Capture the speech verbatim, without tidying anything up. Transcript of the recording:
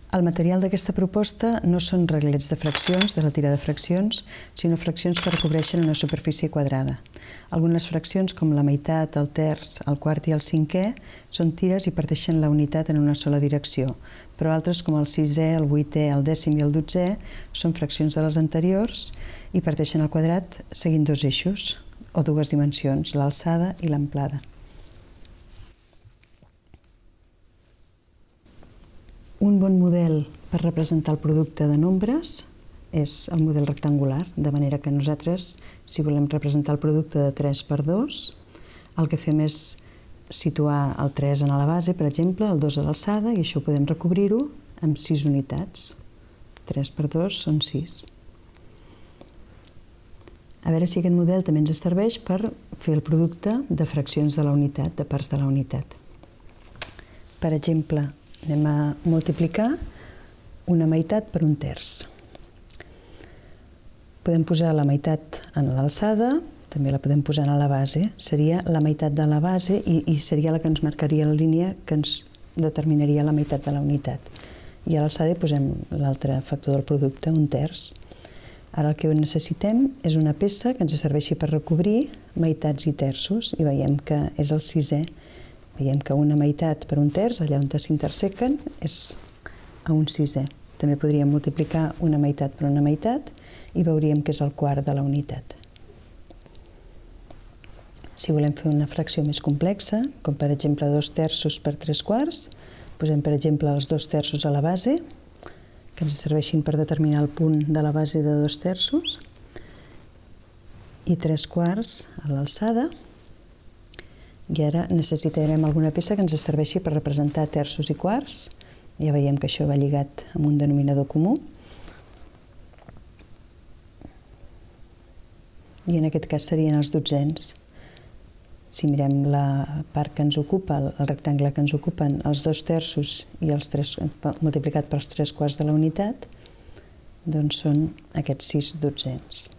El material d'aquesta proposta no són reglets de fraccions, de la tira de fraccions, sinó fraccions que recobreixen una superfície quadrada. Algunes fraccions, com la meitat, el terç, el quart i el cinquè, són tires i parteixen la unitat en una sola direcció, però altres, com el sisè, el vuitè, el dècim i el dotzè, són fraccions de les anteriors i parteixen el quadrat seguint dos eixos o dues dimensions, l'alçada i l'amplada. Un bon model per representar el producte de nombres és el model rectangular, de manera que nosaltres, si volem representar el producte de tres per dos, el que fem és situar el tres a la base, per exemple, el dos a l'alçada, i això podem recobrir-ho amb sis unitats. tres per dos són sis. A veure si aquest model també ens serveix per fer el producte de fraccions de la unitat, de parts de la unitat. Per exemple, anem a multiplicar una meitat per un terç. Podem posar la meitat en l'alçada, també la podem posar a la base. Seria la meitat de la base i, i seria la que ens marcaria la línia que ens determinaria la meitat de la unitat. I a l'alçada hi posem l'altre factor del producte, un terç. Ara el que necessitem és una peça que ens serveixi per recobrir meitats i terços i veiem que és el sisè. Veiem que una meitat per un terç, allà on s'intersequen, és a un sisè. També podríem multiplicar una meitat per una meitat i veuríem que és el quart de la unitat. Si volem fer una fracció més complexa, com per exemple dos terços per tres quarts, posem per exemple els dos terços a la base, que ens serveixin per determinar el punt de la base de dos terços, i tres quarts a l'alçada. I ara necessitarem alguna peça que ens serveixi per representar terços i quarts. Ja veiem que això va lligat amb un denominador comú. I en aquest cas serien els dotzens. Si mirem la part que ens ocupa, el rectangle que ens ocupen, els dos terços i els tres, multiplicat pels tres quarts de la unitat, doncs són aquests sis dotzens.